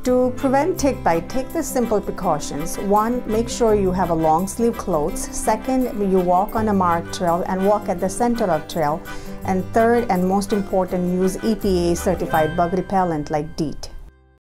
To prevent tick bite, take the simple precautions. 1, make sure you have a long sleeve clothes. 2nd, you walk on a marked trail and walk at the center of trail. And 3rd, and most important, use EPA certified bug repellent like DEET.